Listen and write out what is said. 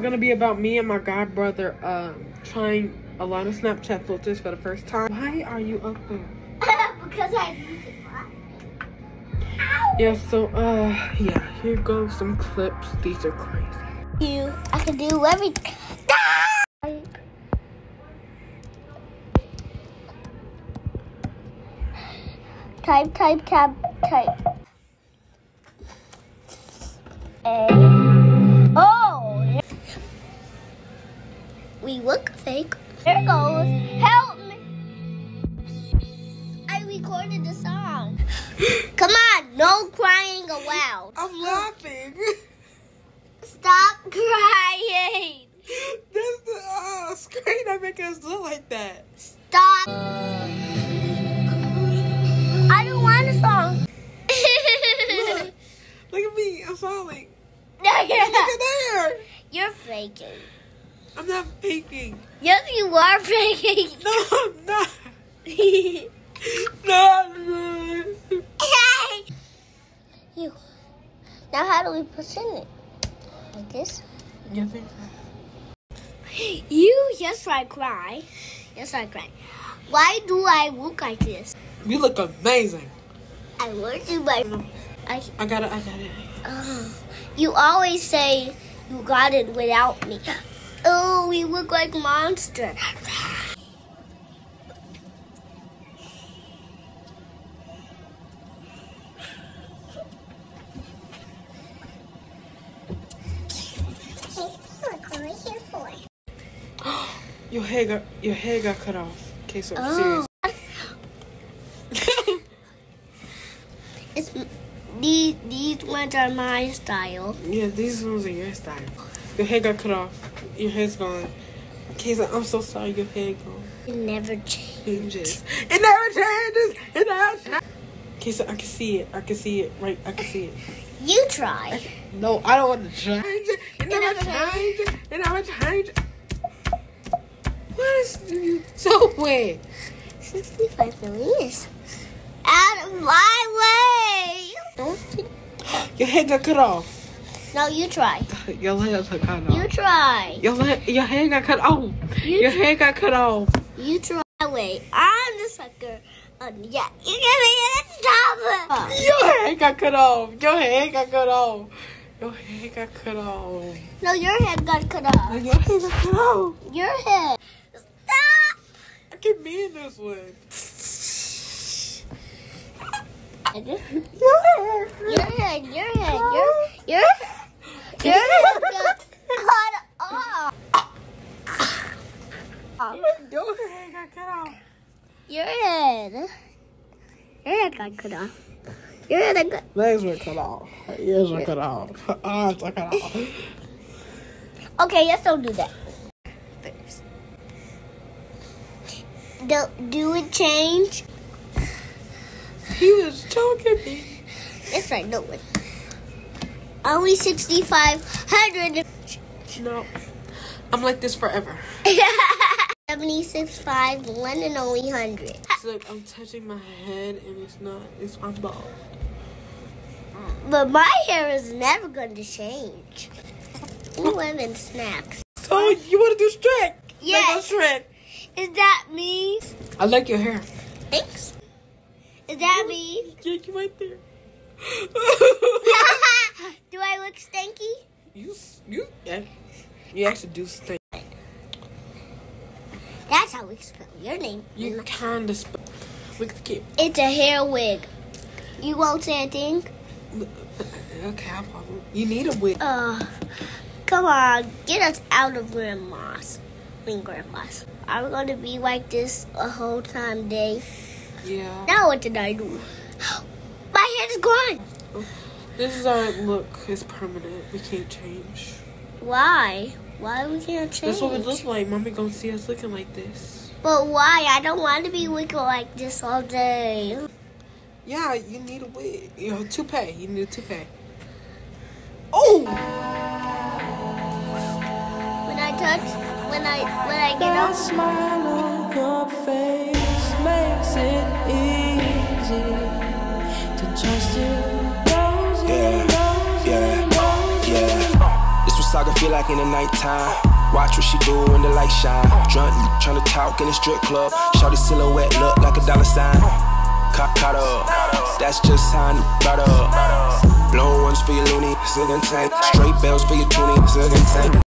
gonna be about me and my godbrother trying a lot of Snapchat filters for the first time. Why are you up there? Because I use it. Yeah, so yeah, here goes some clips. These are crazy. I can do everything. Type. Oh! We look fake. There goes. Help me! I recorded the song. Come on, no crying aloud. I'm laughing. Stop crying. That's the screen that make us look like that. Stop. I don't want a song. Look at me, I'm smiling. No, Look at there. You're faking. I'm not faking. Yes, you are faking. No, I'm not. No. You. Now, how do we push in it? Like this? You think You just cry. Yes, I cry. Why do I look like this? you look amazing. I want to, but I got it. You always say you got it without me. Oh, we look like monsters. Your hair got cut off. Okay, so serious. These ones are my style. Yeah, these ones are your style. Your hair got cut off. Your hair's gone. Okay, so I'm so sorry. Your hair gone. It never changes. It never changes. It never changes. Okay, so I can see it. Right, I can see it. You try. No, I don't want to change it. It never changes. It never changes. What is you doing? 65 million. Out of my way. Don't you? Your hair got cut off. No, you try. Your hair got cut off. You try. Your hair got cut off. Your hair got cut off. You try. Wait, I'm the sucker. Yeah, you give me a stop. Your hair got cut off. Your hair got cut off. Your hair got cut off. No, your head got cut off. Your hair got cut off. Your head. Stop. I can be in this one. Your head got cut off. Your hair got cut off. Your head got cut off. Your head got. Legs were cut off. Ears were cut off. Arms were cut off. Okay, let's don't do that. First. Do it change? He was choking me. It's right, no one. Only 6,500. No. I'm like this forever. 76.5, one and only 100. Look, I'm touching my head and I'm bald. But my hair is never going to change. You want them snacks. So you want to do Shrek? Yes. Shrek. Is that me? I like your hair. Thanks. Is that me? Yeah, you right there. Do I look stinky? You actually do stink. That's how we spell your name. You kind of spell. Look at the kid. It's a hair wig. You won't say a thing? Okay, I probably. You need a wig. Come on, get us out of grandma's. Grandma's. Are we going to be like this a whole time day? Yeah. Now what did I do? My head is gone. This is our look. It's permanent. We can't change. Why? Why we can't change? That's what it looks like. Mommy gonna see us looking like this. But why? I don't want to be looking like this all day. Yeah, you need a wig. You know, toupee. You need a toupee. Oh! When I get that up. smile on your face makes it easy to trust you. Yeah. This was talk, I feel like in the nighttime. Watch what she do when the light shine. Drunk, tryna talk in a strip club. Shorty silhouette look like a dollar sign. Caught up, that's just how I brought up. Blown ones for your loony, zig and tank. Straight bells for your toonie, zig and tank.